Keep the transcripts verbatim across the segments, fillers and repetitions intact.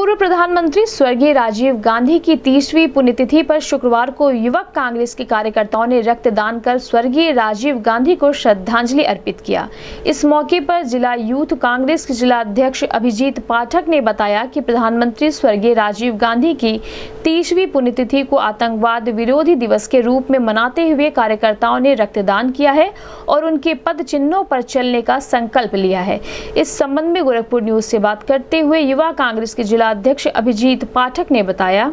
पूर्व प्रधानमंत्री स्वर्गीय राजीव गांधी की तीसवीं पुण्यतिथि पर शुक्रवार को युवक कांग्रेस के कार्यकर्ताओं ने रक्तदान कर स्वर्गीय राजीव गांधी को श्रद्धांजलि अर्पित किया। इस मौके पर जिला यूथ कांग्रेस के जिला अध्यक्ष अभिजीत पाठक ने बताया कि प्रधानमंत्री स्वर्गीय राजीव गांधी की तीसवीं पुण्यतिथि को आतंकवाद विरोधी दिवस के रूप में मनाते हुए कार्यकर्ताओं ने रक्तदान किया है और उनके पद चिन्हों पर चलने का संकल्प लिया है। इस संबंध में गोरखपुर न्यूज से बात करते हुए युवा कांग्रेस के जिला अध्यक्ष अभिजीत पाठक ने बताया।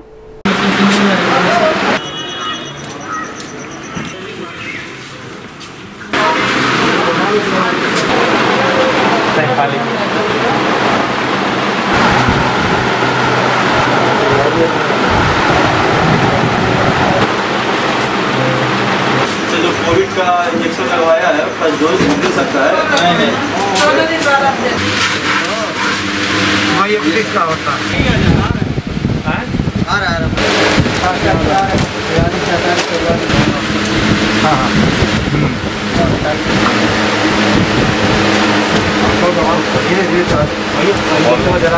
जो कोविड का इंजेक्शन लगवाया है फर्स्ट डोज मिल सकता है। नहीं हाँ ये पुलिस का होता है। आ रहा है हाँ हाँ धीरे धीरे जरा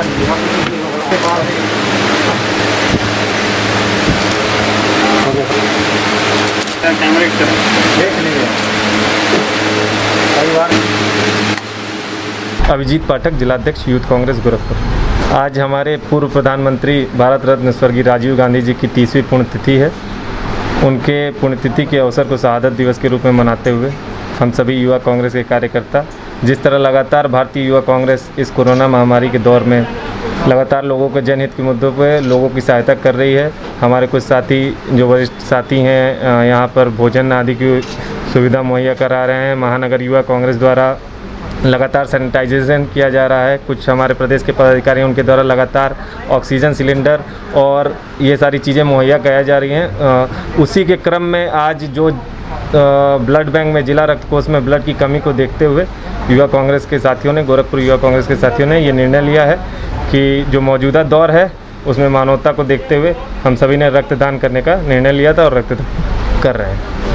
अभिजीत पाठक, जिलाध्यक्ष यूथ कांग्रेस गोरखपुर। आज हमारे पूर्व प्रधानमंत्री भारत रत्न स्वर्गीय राजीव गांधी जी की तीसवीं पुण्यतिथि है। उनके पुण्यतिथि के अवसर को शहादत दिवस के रूप में मनाते हुए हम सभी युवा कांग्रेस के कार्यकर्ता, जिस तरह लगातार भारतीय युवा कांग्रेस इस कोरोना महामारी के दौर में लगातार लोगों के जनहित के मुद्दों पर लोगों की सहायता कर रही है। हमारे कुछ साथी जो वरिष्ठ साथी हैं यहाँ पर भोजन आदि की सुविधा मुहैया करा रहे हैं। महानगर युवा कांग्रेस द्वारा लगातार सैनिटाइजेशन किया जा रहा है। कुछ हमारे प्रदेश के पदाधिकारी उनके द्वारा लगातार ऑक्सीजन सिलेंडर और ये सारी चीज़ें मुहैया कराई जा रही हैं। उसी के क्रम में आज जो ब्लड बैंक में जिला रक्त कोष में ब्लड की कमी को देखते हुए युवा कांग्रेस के साथियों ने गोरखपुर युवा कांग्रेस के साथियों ने ये निर्णय लिया है कि जो मौजूदा दौर है उसमें मानवता को देखते हुए हम सभी ने रक्तदान करने का निर्णय लिया था और रक्तदान कर रहे हैं।